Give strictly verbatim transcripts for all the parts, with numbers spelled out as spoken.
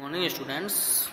morning students.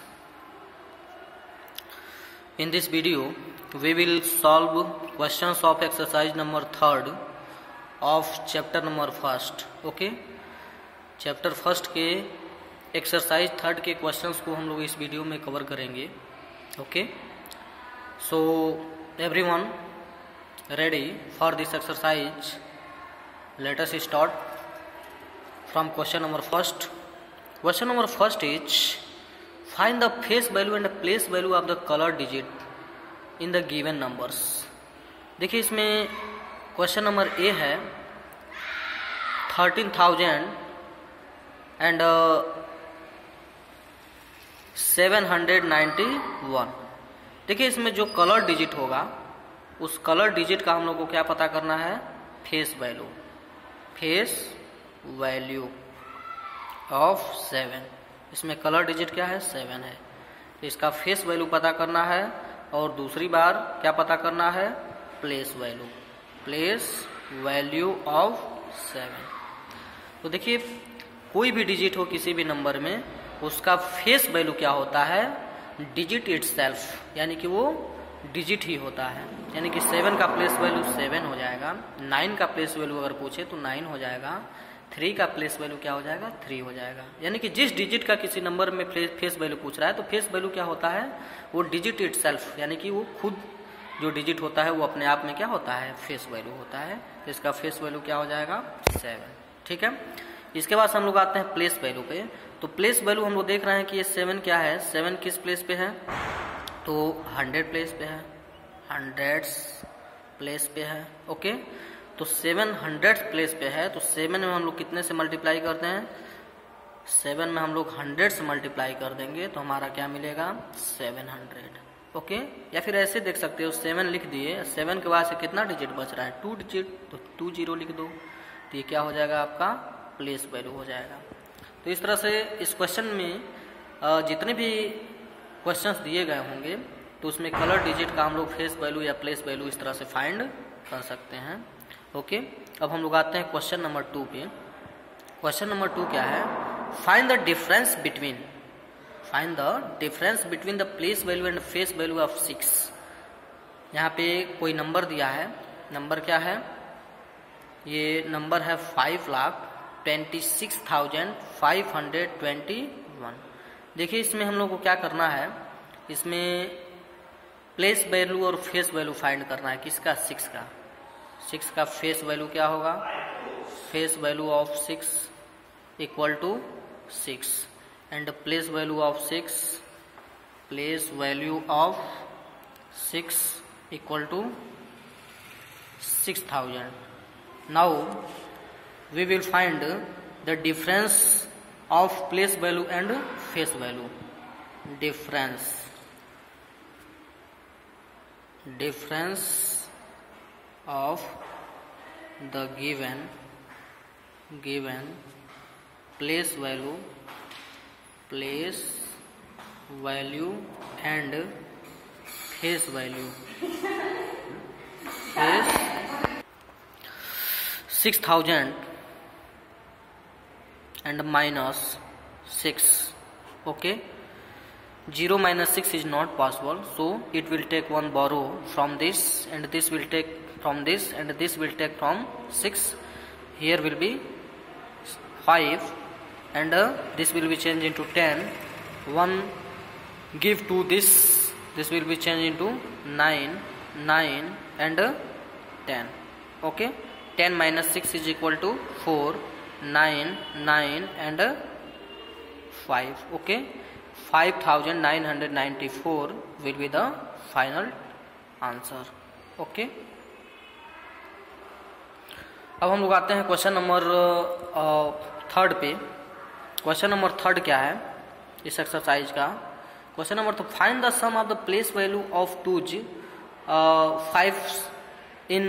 In this video we will solve questions of exercise number third of chapter number first. Okay, chapter first के exercise third के questions को हम लोग इस video में cover करेंगे. Okay, so everyone ready for this exercise? Let us start from question number first. Question number first is find the face value and place value of the color digit in the given numbers. देखिए इसमें question number A है thirteen thousand and seven hundred ninety one. देखिए इसमें जो colour digit होगा उस colour digit का हम लोग को क्या पता करना है? Face value. Face value of seven. इसमें कलर डिजिट क्या है? सेवन है. तो इसका फेस वैल्यू पता करना है और दूसरी बार क्या पता करना है? Place value. Place value of seven. तो देखिए कोई भी डिजिट हो किसी भी नंबर में उसका फेस वैल्यू क्या होता है? डिजिट इटसेल्फ, यानी कि वो डिजिट ही होता है. यानी कि सेवन का प्लेस वैल्यू सेवन हो जाएगा. नाइन का प्लेस वैल्यू अगर पूछे तो नाइन हो जाएगा. थ्री का प्लेस वैल्यू क्या हो जाएगा? थ्री हो जाएगा. यानी कि जिस डिजिट का किसी नंबर में फेस वैल्यू पूछ रहा है तो फेस वैल्यू क्या होता है? वो डिजिट इटसेल्फ, यानी कि वो खुद जो डिजिट होता है वो अपने आप में क्या होता है? फेस वैल्यू होता है. तो इसका फेस वैल्यू क्या हो जाएगा? सेवन. ठीक है. इसके बाद हम लोग आते हैं प्लेस वैल्यू पे. तो प्लेस वैल्यू हम लोग देख रहे हैं कि ये सेवन क्या है? सेवन किस प्लेस पे है? तो हंड्रेड प्लेस पे है. हंड्रेड्स प्लेस पे है. ओके, तो सेवन हंड्रेड प्लेस पे है. तो सेवन में हम लोग कितने से मल्टीप्लाई करते हैं? सेवन में हम लोग हंड्रेड से मल्टीप्लाई कर देंगे तो हमारा क्या मिलेगा? Seven hundred. ओके, या फिर ऐसे देख सकते हो, सेवन लिख दिए, सेवन के बाद से कितना डिजिट बच रहा है? Two digit. तो टू जीरो लिख दो तो ये क्या हो जाएगा? आपका प्लेस वैल्यू हो जाएगा. तो इस तरह से इस क्वेश्चन में जितने भी क्वेश्चंस दिए गए होंगे तो उसमें कलर डिजिट का हम लोग फेस वैल्यू या प्लेस वैल्यू इस तरह से फाइंड कर सकते हैं. ओके, अब हम लोग आते हैं क्वेश्चन नंबर टू पे. क्वेश्चन नंबर टू क्या है? Find the difference between find the difference between the place value and face value of six. यहाँ पे कोई नंबर दिया है. नंबर क्या है? ये नंबर है five lakh twenty six thousand five hundred twenty one. देखिए इसमें हम लोग को क्या करना है? इसमें प्लेस वैल्यू और फेस वैल्यू फाइंड करना है. किसका? सिक्स का. सिक्स का फेस वैल्यू क्या होगा? Face value of six equal to six and place value of six place value of six equal to six thousand. Now we will find the difference of place value and face value. Difference difference of the given given place value place value and face value is six thousand and minus six. Okay, zero minus six is not possible, so it will take one borrow from this and this will take from this and this will take from six. Here will be five and uh, this will be changed into ten. One give to this, this will be changed into nine, nine and uh, ten. Okay, ten minus six is equal to four. nine, nine and five. Okay, five thousand nine hundred ninety-four will be the final answer. Okay, अब हम लोग आते हैं question number third पे. Question number third क्या है इस exercise का? क्वेश्चन नंबर तो find the sum of the place value of twos five in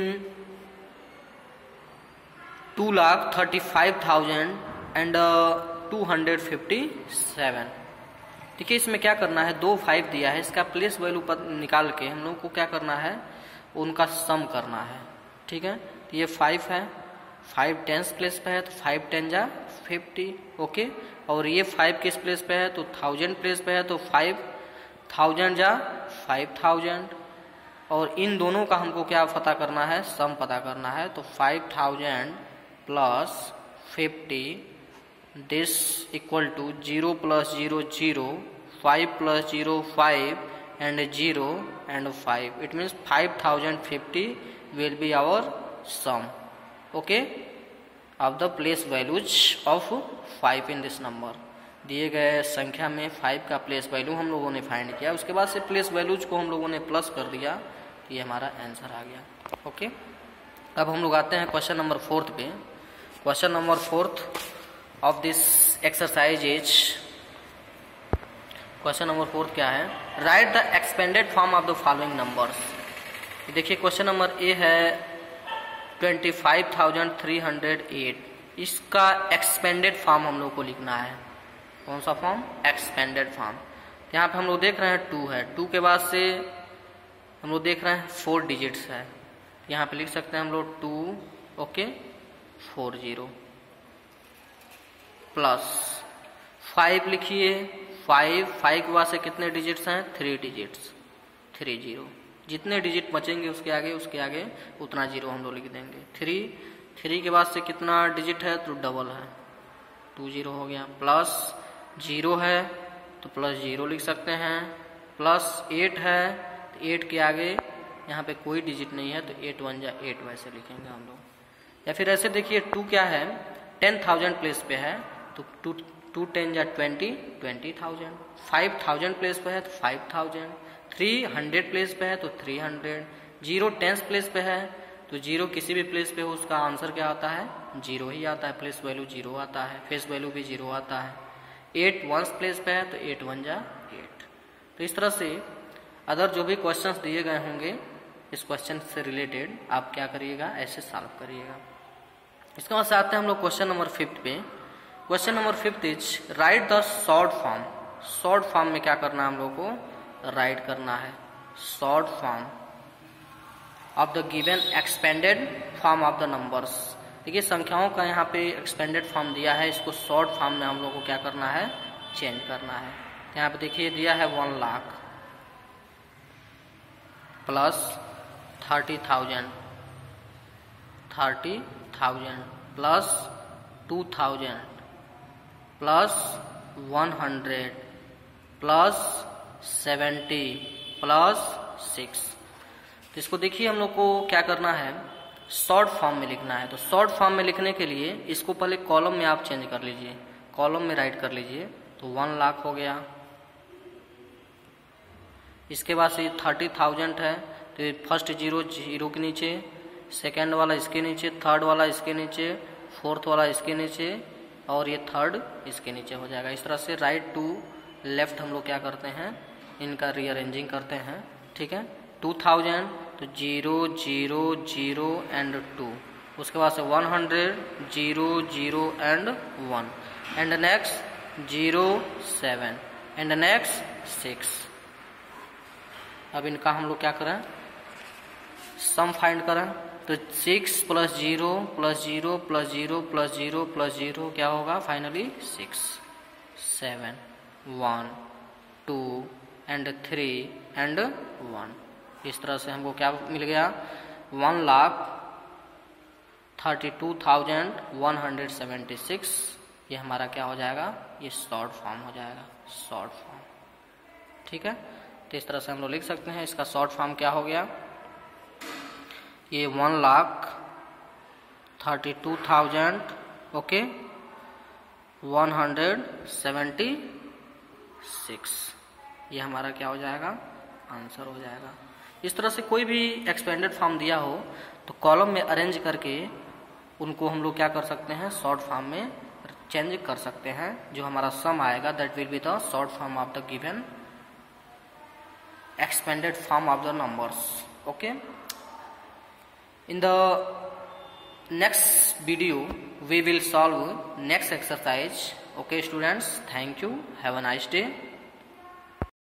two lakh thirty five thousand and two hundred fifty seven. देखिए इसमें क्या करना है? दो फाइव दिया है, इसका प्लेस वैल्यू निकाल के हम लोग को क्या करना है? उनका सम करना है. ठीक है, तो ये फाइव है, फाइव टेंस प्लेस पे है तो फाइव टेन जा फिफ्टी, ओके। और ये फाइव किस प्लेस पे है तो थाउजेंड प्लेस पे है तो फाइव थाउजेंड जा फाइव थाउजेंड। और इन दोनों का हमको क्या पता करना है, सम पता करना है। तो five thousand plus fifty this equal to zero plus zero zero, five plus zero five and zero and five. It means five thousand fifty will be our sum, okay, of the place values of five in this number. दिए गए संख्या में five का place value हम लोगों ने find किया, उसके बाद से प्लेस वैल्यूज को हम लोगों ने प्लस कर दिया, ये हमारा आंसर आ गया, ओके। अब हम लोग आते हैं क्वेश्चन नंबर फोर्थ पे। Question number fourth of this exercise is, question number fourth क्या है, write the expanded form of the following numbers. देखिए क्वेश्चन नंबर ए है twenty five thousand three hundred eight, इसका एक्सपेंडेड फॉर्म हम लोग को लिखना है। कौन सा फॉर्म, एक्सपेंडेड फॉर्म। यहाँ पे हम लोग देख रहे हैं टू है, टू के बाद से हम लोग देख रहे हैं फोर डिजिट्स है, यहाँ पे लिख सकते हैं हम लोग two, okay, four zero plus five लिखिए, फाइव फाइव के बाद से कितने डिजिट्स हैं, थ्री डिजिट्स, थ्री जीरो, जितने डिजिट बचेंगे उसके आगे उसके आगे उतना जीरो हम लोग लिख देंगे। थ्री थ्री के बाद से कितना डिजिट है तो डबल है, टू जीरो हो गया, प्लस जीरो है तो प्लस जीरो लिख सकते हैं, प्लस एट है तो एट के आगे यहाँ पे कोई डिजिट नहीं है तो एट वन जा एट वैसे लिखेंगे हम लोग। या फिर ऐसे देखिए टू क्या है, टेन थाउजेंड प्लेस पे है तो टू टू टेन जा twenty, twenty thousand. Five thousand place पे है तो five thousand. Three hundred place पे है तो three hundred. Zero tens place पे है तो जीरो किसी भी प्लेस पे हो उसका आंसर क्या आता है, जीरो ही आता है, प्लेस वैल्यू जीरो आता है, फेस वैल्यू भी जीरो आता है। एट वंस प्लेस पे है तो एट वन जा एट। तो इस तरह से अदर जो भी क्वेश्चंस दिए गए होंगे इस क्वेश्चन से रिलेटेड आप क्या करिएगा, ऐसे सॉल्व करिएगा। इसके बाद से आते हैं हम लोग क्वेश्चन नंबर फिफ्थ पे। Question number fifth is write the short form. Short form में क्या करना है हम लोग को, राइट करना है short form of the given expanded form of the numbers. देखिए संख्याओं का यहाँ पे एक्सपेंडेड फॉर्म दिया है, इसको शॉर्ट फॉर्म में हम लोग को क्या करना है, चेंज करना है। यहाँ पे देखिए दिया है one lakh plus thirty thousand, thirty thousand plus two thousand plus one hundred plus seventy plus six. तो इसको देखिए हम लोग को क्या करना है, शॉर्ट फॉर्म में लिखना है। तो शॉर्ट फॉर्म में लिखने के लिए इसको पहले कॉलम में आप चेंज कर लीजिए, कॉलम में राइट कर लीजिए। तो वन लाख हो गया, इसके बाद से थर्टी थाउजेंड है तो फर्स्ट जीरो जीरो के नीचे, सेकेंड वाला इसके नीचे, थर्ड वाला इसके नीचे, फोर्थ वाला इसके नीचे और ये थर्ड इसके नीचे हो जाएगा। इस तरह से राइट टू लेफ्ट हम लोग क्या करते हैं, इनका रीअरेंजिंग करते हैं, ठीक है। टू थाउजेंड तो zero zero zero and two, उसके बाद से one hundred zero zero and one and next zero seven and next six. अब इनका हम लोग क्या करें, सम फाइंड करें। तो six plus zero plus zero plus zero plus zero plus zero क्या होगा, finally six, seven, one, two and three and one. इस तरह से हमको क्या मिल गया, one lakh thirty two thousand one hundred seventy six. ये हमारा क्या हो जाएगा, ये शॉर्ट फॉर्म हो जाएगा, शॉर्ट फॉर्म, ठीक है। तो इस तरह से हम लोग लिख सकते हैं, इसका शॉर्ट फॉर्म क्या हो गया, ये one lakh thirty two thousand okay one hundred seventy six, ये हमारा क्या हो जाएगा, आंसर हो जाएगा। इस तरह से कोई भी एक्सपेंडेड फॉर्म दिया हो तो कॉलम में अरेंज करके उनको हम लोग क्या कर सकते हैं, शॉर्ट फॉर्म में चेंज कर सकते हैं। जो हमारा सम आएगा that will be the short form of the given expanded form of the numbers. Okay, in the next video we will solve next exercise. Okay students, thank you, have a nice day.